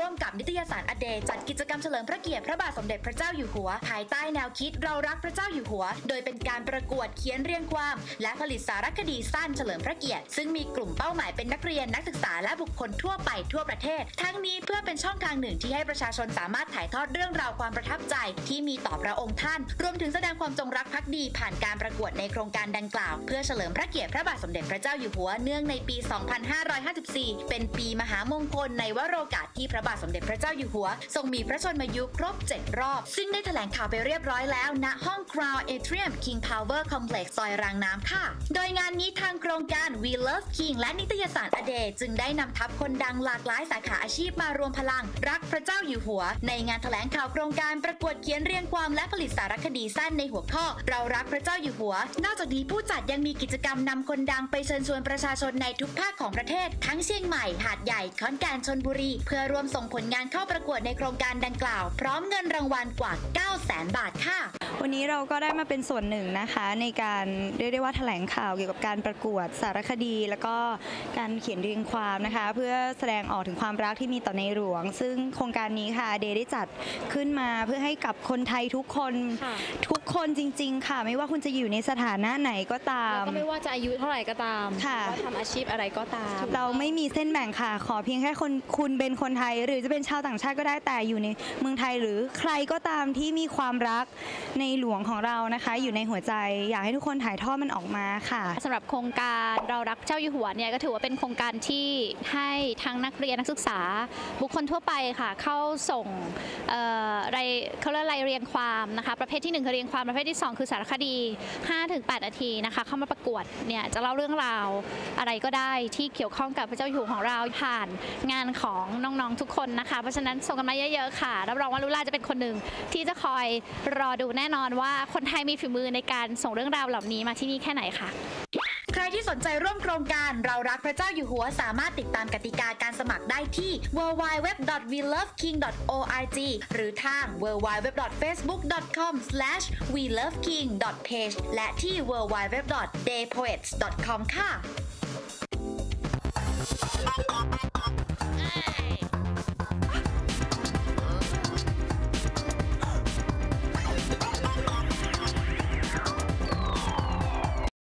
ร่วมกับนิตยสารอเดย์จัดกิจกรรมเฉลิมพระเกียรติพระบาทสมเด็จพระเจ้าอยู่หัวภายใต้แนวคิดเรารักพระเจ้าอยู่หัวโดยเป็นการประกวดเขียนเรียงความและผลิตสารคดีสั้นเฉลิมพระเกียรติซึ่งมีกลุ่มเป้าหมายเป็นนักเรียนนักศึกษาและบุคคลทั่วไปทั่วประเทศทั้งนี้เพื่อเป็นช่องทางหนึ่งที่ให้ประชาชนสามารถถ่ายทอดเรื่องราวความประทับใจที่มีต่อพระองค์ท่านรวมถึงแสดงความจงรักภักดีผ่านการประกวดในโครงการดังกล่าวเพื่อเฉลิมพระเกียรติพระบาทสมเด็จพระเจ้าอยู่หัวเนื่องในปี 2554 เป็นปีมหามงคลในวโรกาสที่พระบาทสมเด็จพระเจ้าอยู่หัวทรงมีพระชนมายุครบ 7 รอบซึ่งได้แถลงข่าวไปเรียบร้อยแล้วณห้อง Crown Atrium King Power Complex ซอยรางน้ำค่ะโดยงานนี้ทางโครงการ We Love King และนิตยสารอเดย์จึงได้นำทัพคนดังหลากหลายสาขาอาชีพมารวมพลังรักพระเจ้าอยู่หัวในงานแถลงข่าวโครงการประกวดเขียนเรียงความและผลิตสารคดีสั้นในหัวข้อเรารักพระเจ้าอยู่หัวนอกจากนี้ผู้จัดยังมีกิจกรรมนำคนดังไปเชิญชวนประชาชนในทุกภาคของประเทศทั้งเชียงใหม่หาดใหญ่ขอนแก่นชลบุรีเพื่อร่วมส่งผลงานเข้าประกวดในโครงการดังกล่าวพร้อมเงินรางวัลกว่า 900,000 บาทค่ะวันนี้เราก็ได้มาเป็นส่วนหนึ่งนะคะในการเรียกได้ว่าแถลงข่าวเกี่ยวกับการประกวดสารคดีแล้วก็การเขียนเรียงความนะคะเพื่อแสดงออกถึงความรักที่มีต่อในหลวงซึ่งโครงการนี้ค่ะเดย์ได้จัดขึ้นมาเพื่อให้กับคนไทยทุกคนจริงๆค่ะไม่ว่าคุณจะอยู่ในสถานะไหนก็ตามแล้วก็ไม่ว่าจะอายุเท่าไหร่ก็ตามค่ะว่าทำอาชีพอะไรก็ตามเราไม่มีเส้นแบ่งค่ะขอเพียงแค่คุณเป็นคนไทยหรือจะเป็นชาวต่างชาติก็ได้แต่อยู่ในเมืองไทยหรือใครก็ตามที่มีความรักในหลวงของเรานะคะอยู่ในหัวใจอยากให้ทุกคนถ่ายทอดมันออกมาค่ะสำหรับโครงการเรารักเจ้าอยู่หัวเนี่ยก็ถือว่าเป็นโครงการที่ให้ทั้งนักเรียนนักศึกษาบุคคลทั่วไปค่ะเข้าส่งเขาเรียกรายเรียงความนะคะประเภทที่1คือเรียงความประเภทที่2คือสารคดี 5-8 นาทีนะคะเข้ามาประกวดเนี่ยจะเล่าเรื่องราวอะไรก็ได้ที่เกี่ยวข้องกับพระเจ้าอยู่หัวของเราผ่านงานของน้องๆทุกคนนะคะเพราะฉะนั้นส่งกันมาเยอะๆค่ะรับรองว่าลุล่าจะเป็นคนหนึ่งที่จะคอยรอดูแน่นอนว่าคนไทยมีฝีมือในการส่งเรื่องราวเหล่านี้มาที่นี่แค่ไหนค่ะใครที่สนใจร่วมโครงการเรารักพระเจ้าอยู่หัวสามารถติดตามกติกาการสมัครได้ที่ www.weloveking.org หรือทาง www.facebook.com/weloveking.page และที่ www.daypoets.com ค่ะ